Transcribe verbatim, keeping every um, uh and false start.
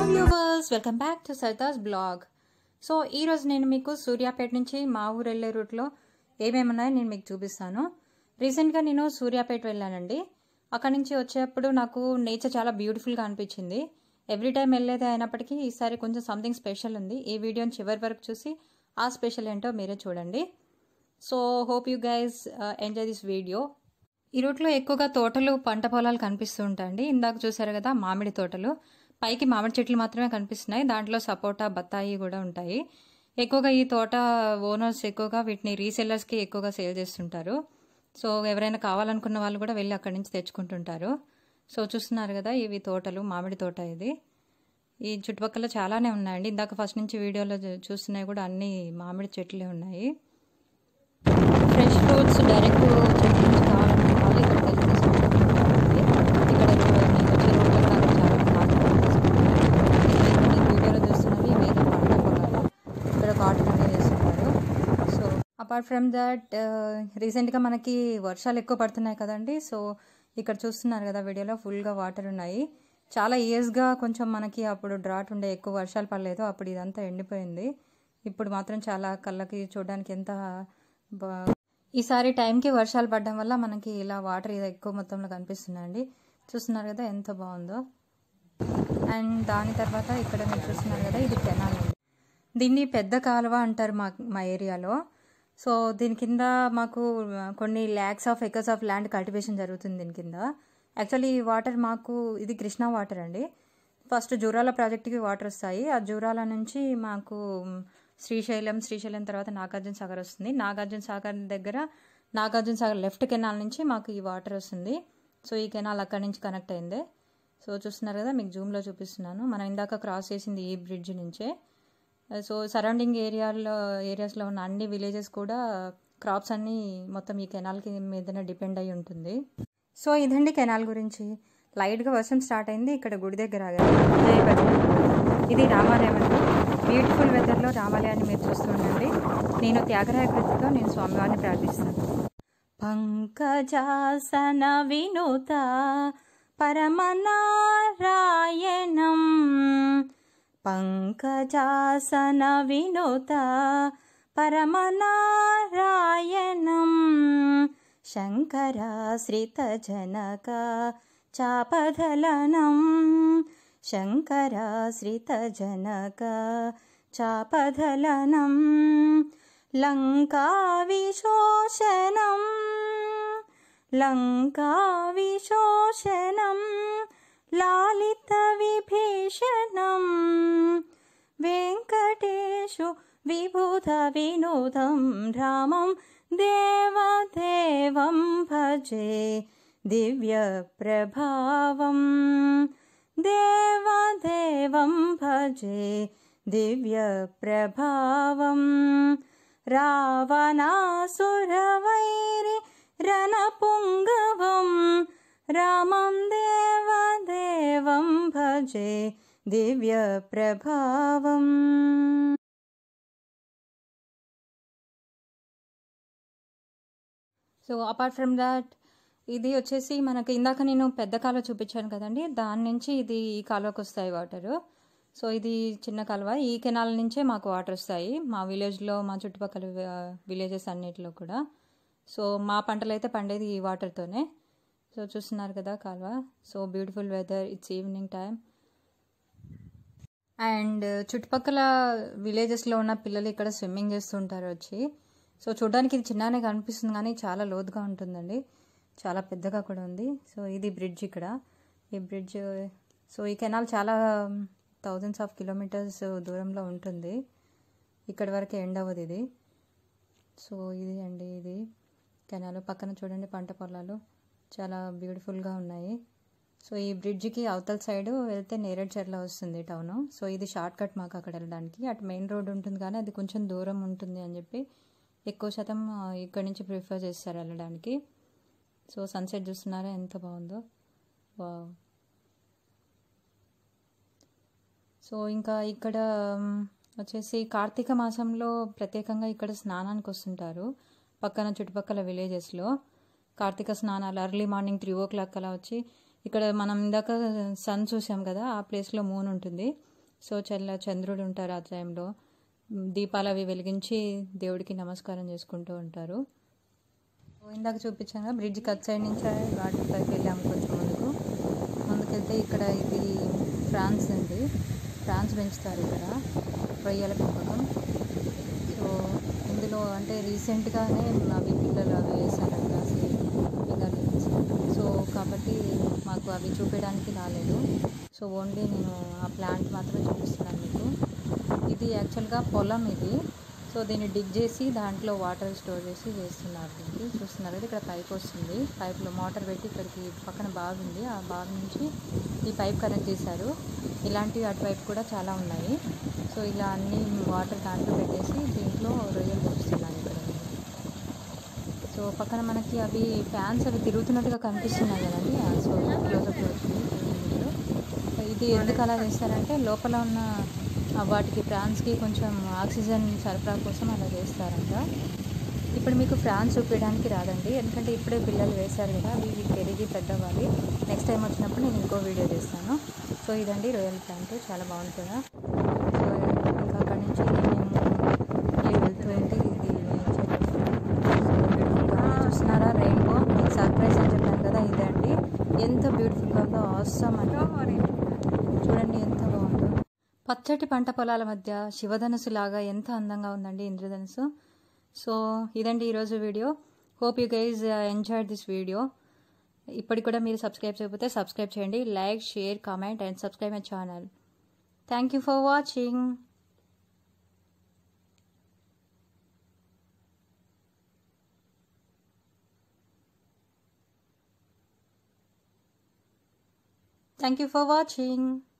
Viewers, welcome back to Saritha's blog. So ఈరోజు నేను మీకు సూర్యాపేట నుంచి మా ఊరు వెళ్ళే రూట్లో ఏమేమి ఉన్నాయో నేను మీకు చూపిస్తాను. రీసెంట్గా నేను సూర్యాపేట వెళ్ళానండి. అక్కడి నుంచి వచ్చేటప్పుడు నాకు నేచర్ చాలా బ్యూటిఫుల్గా అనిపించింది. ఎవ్రీ టైం వెళ్ళేది అయినప్పటికీ ఈసారి కొంచెం సంథింగ్ స్పెషల్ ఉంది. ఈ వీడియోని చివరి వరకు చూసి ఆ స్పెషల్ ఏంటో మీరే చూడండి. So hope you guys enjoy this video. ఈ రూట్లో ఎక్కువగా తోటలు, పంట పొలాలు కనిపిస్తూ ఉంటాయండి. ఇందాక చూసారు కదా మామిడి తోటలు, పైకి మామిడి చెట్లు మాత్రమే కనిపిస్తున్నాయి. దాంట్లో సపోటా, బత్తాయి కూడా ఉంటాయి. ఎక్కువగా ఈ తోట ఓనర్స్ ఎక్కువగా వీటిని రీసెల్లర్స్కి ఎక్కువగా సేల్ చేస్తుంటారు. సో ఎవరైనా కావాలనుకున్న వాళ్ళు కూడా వెళ్ళి అక్కడి నుంచి తెచ్చుకుంటుంటారు. సో చూస్తున్నారు కదా, ఇవి తోటలు, మామిడి తోట. ఇది ఈ చుట్టుపక్కల చాలానే ఉన్నాయండి. ఇందాక ఫస్ట్ నుంచి వీడియోలో చూస్తున్నాయి కూడా అన్ని మామిడి చెట్లే ఉన్నాయి. ఫ్రెష్ ఫ్రూట్స్ డైరెక్ట్ చెట్ల నుంచి కావాలనుకున్న వాళ్ళు ఇక్కడికి వెళ్ళి తీసుకుంటుంటారండి. ఇక్కడ నేను వచ్చే రోడ్లో కూడా వీడియోలో చూస్తున్నవి వేరే పంట పొలాలు. ఇక్కడ కాటన్ అనేది వేస్తున్నారు. సో అపార్ట్ ఫ్రమ్ దట్ రీసెంట్గా మనకి వర్షాలు ఎక్కువ పడుతున్నాయి కదండి. సో ఇక్కడ చూస్తున్నారు కదా వీడియోలో ఫుల్గా వాటర్ ఉన్నాయి. చాలా ఇయర్స్గా కొంచెం మనకి అప్పుడు డ్రాట్ ఉండే, ఎక్కువ వర్షాలు పడలేదు. అప్పుడు ఇదంతా ఎండిపోయింది. ఇప్పుడు మాత్రం చాలా కళ్ళకి చూడడానికి ఎంత బా ఈసారి టైంకి వర్షాలు పడడం వల్ల మనకి ఇలా వాటర్ ఇది ఎక్కువ మొత్తంలో కనిపిస్తున్నాయండి. చూస్తున్నారు కదా ఎంత బాగుందో. అండ్ దాని తర్వాత ఇక్కడ మీరు చూస్తున్నారు కదా, ఇది కెనాల్. దీన్ని పెద్ద కాలువ అంటారు మా మా ఏరియాలో. సో దీని కింద మాకు కొన్ని lakhs of acres of land cultivation జరుగుతుంది దీని కింద. యాక్చువల్లీ ఈ వాటర్ మాకు ఇది కృష్ణా వాటర్ అండి. ఫస్ట్ జూరాల ప్రాజెక్ట్కి వాటర్ వస్తాయి. ఆ జూరాల నుంచి మాకు శ్రీశైలం, శ్రీశైలం తర్వాత నాగార్జున సాగర్ వస్తుంది. నాగార్జున సాగర్ దగ్గర నాగార్జున సాగర్ లెఫ్ట్ కెనాల్ నుంచి మాకు ఈ వాటర్ వస్తుంది. సో ఈ కెనాల్ అక్కడి నుంచి కనెక్ట్ అయిందే. సో చూస్తున్నారు కదా, మీకు జూమ్లో చూపిస్తున్నాను. మనం ఇందాక క్రాస్ చేసింది ఈ బ్రిడ్జ్ నుంచే. సో సరౌండింగ్ ఏరియాలో ఏరియాస్లో ఉన్న అన్ని విలేజెస్ కూడా క్రాప్స్ అన్నీ మొత్తం ఈ కెనాల్కి మీదనే డిపెండ్ అయి ఉంటుంది. సో ఇదండి కెనాల్ గురించి. లైట్గా వర్షం స్టార్ట్ అయింది. ఇక్కడ గుడి దగ్గర ఆగారు. ఇది రామాలయం అండి. బ్యూటిఫుల్ వెదర్లో రామాలయాన్ని మీరు చూస్తుండండి. నేను త్యాగరాయ కృతితో నేను స్వామివారిని ప్రార్థిస్తాను. పంకజాసన వినుత పరమనారాయణం, పంకజాసన వినుత పరమనారాయణం, శంకరాశ్రిత జనక చాపధలనం, శంకరాశ్రిత జనక చాపధలనం, లంకా విశోషణం, లంకా విశోషణం, లాలిత విభీషణం, వెంకటేశు విభూత వినోదం, రామం దేవదేవం భజే దివ్య ప్రభావం, దేవదేవం భజే దివ్య ప్రభావం, రావణాసురవైరి రణపుంగవం, రామం దేవదేవం భజే దివ్య ప్రభావం. సో అపార్ట్ ఫ్రమ్ దాట్ ఇది వచ్చేసి మనకి ఇందాక నేను పెద్ద కాలువ చూపించాను కదండి, దాని నుంచి ఇది ఈ కాలువకి వస్తాయి వాటరు. సో ఇది చిన్న కాలువ. ఈ కెనాల్ నుంచే మాకు వాటర్ వస్తాయి మా విలేజ్లో, మా చుట్టుపక్కల విలేజెస్ అన్నిటిలో కూడా. సో మా పంటలు అయితే పండేది ఈ వాటర్తోనే. సో చూస్తున్నారు కదా కాలువ. So beautiful weather, it's evening time. And చుట్టుపక్కల విలేజెస్లో ఉన్న పిల్లలు ఇక్కడ స్విమ్మింగ్ చేస్తుంటారు వచ్చి. సో చూడడానికి ఇది చిన్ననే కనిపిస్తుంది కానీ చాలా లోతుగా ఉంటుందండి, చాలా పెద్దగా కూడా ఉంది. సో ఇది బ్రిడ్జ్ ఇక్కడ, ఈ బ్రిడ్జ్. సో ఈ కెనాల్ చాలా థౌజండ్స్ ఆఫ్ కిలోమీటర్స్ దూరంలో ఉంటుంది. ఇక్కడి వరకు ఎండ్ అవ్వదు ఇది. సో ఇది అండి ఇది కెనాల్. పక్కన చూడండి పంట పొలాలు చాలా బ్యూటిఫుల్గా ఉన్నాయి. సో ఈ బ్రిడ్జ్కి అవతల సైడ్ వెళ్తే నేరేడ్చర్ల వస్తుంది టౌన్. సో ఇది షార్ట్ కట్ మాకు అక్కడ వెళ్ళడానికి. అటు మెయిన్ రోడ్ ఉంటుంది కానీ అది కొంచెం దూరం ఉంటుంది అని చెప్పి ఎక్కువ శాతం ఇక్కడి నుంచి ప్రిఫర్ చేస్తారు వెళ్ళడానికి. సో సన్సెట్ చూస్తున్నారా ఎంత బాగుందో, వావ్. సో ఇంకా ఇక్కడ వచ్చేసి కార్తీక మాసంలో ప్రత్యేకంగా ఇక్కడ స్నానానికి వస్తుంటారు పక్కన చుట్టుపక్కల విలేజెస్లో. కార్తీక స్నానాలు early morning three o'clock అలా వచ్చి ఇక్కడ మనం ఇందాక సన్ చూసాం కదా, ఆ ప్లేస్లో మూన్ ఉంటుంది. సో చల్ల చంద్రుడు ఉంటారు ఆ టైంలో. దీపాలు అవి వెలిగించి దేవుడికి నమస్కారం చేసుకుంటూ ఉంటారు. ఇందాక చూపించాను బ్రిడ్జ్ కట్ సైడ్ నుంచి వాటర్ పైకి వెళ్ళాము కొంచెం ముందుకు. ముందుకెళ్తే ఇక్కడ ఇది ఫ్రాన్స్ అండి, ఫ్రాన్స్ పెంచుతారు ఇక్కడ, రొయ్యల పెంపకం. సో ఇందులో అంటే రీసెంట్గానే అవి పిల్లలు అవి వేసారంట ఫింగర్లింగ్స్. సో కాబట్టి మాకు అవి చూపించడానికి రాలేదు. సో ఓన్లీ నేను ఆ ప్లాంట్ మాత్రమే చూపిస్తున్నాను మీకు. ఇది యాక్చువల్గా పొలం ఇది. సో దీన్ని డిగ్ చేసి దాంట్లో వాటర్ స్టోర్ చేసి చేస్తున్నారు. దీనికి చూస్తున్నారు కదా, ఇక్కడ పైప్ వస్తుంది, పైప్లో మోటార్ పెట్టి ఇక్కడికి పక్కన బావి ఉంది, ఆ బావి నుంచి ఈ పైప్ కనెక్ట్ చేశారు. ఇలాంటివి అటువైపు కూడా చాలా ఉన్నాయి. సో ఇలా అన్ని వాటర్ దాంట్లో పెట్టేసి దీంట్లో రొయ్యలు పెంచుతున్నారు ఇక్కడ. సో పక్కన మనకి అవి ఫ్యాన్స్ అవి తిరుగుతున్నట్టుగా కనిపిస్తున్నాయి కదండి. సో క్లోజప్లో వచ్చింది. ఇది ఎందుకు అలా చేస్తారంటే లోపల ఉన్న వాటికి ఫ్రాన్స్కి కొంచెం ఆక్సిజన్ సరఫరా కోసం అలా చేస్తారంట. ఇప్పుడు మీకు ఫ్రాన్స్ చూపించడానికి రాదండి, ఎందుకంటే ఇప్పుడే పిల్లలు వేశారు కదా, అవి పెరిగి పెద్దవాలి. నెక్స్ట్ టైం వచ్చినప్పుడు నేను ఇంకో వీడియో చేస్తాను. సో ఇదండి రొయ్యల ప్లాంట్, చాలా బాగుంటుందా. సో ఇంకా అక్కడి నుంచి మేము వెళ్తూ ఉంటే ఇది చూస్తున్నారా రెయిన్బో, మీకు సర్ప్రైజ్ అని చెప్పాను కదా, ఇదండి ఎంత బ్యూటిఫుల్గా ఉందో, ఆసమ్ అని చూడండి ఎంత బాగుందో. పచ్చటి పంట పొలాల మధ్య శివధనుసు లాగా ఎంత అందంగా ఉందండి ఇంద్రధనుసు. సో ఇదండి ఈరోజు video. Hope you guys enjoyed this video. ఇప్పటికి కూడా మీరు సబ్స్క్రైబ్ చేయకపోతే సబ్స్క్రైబ్ చేయండి. Like, share, comment and subscribe my channel. Thank you for watching. Thank you for watching.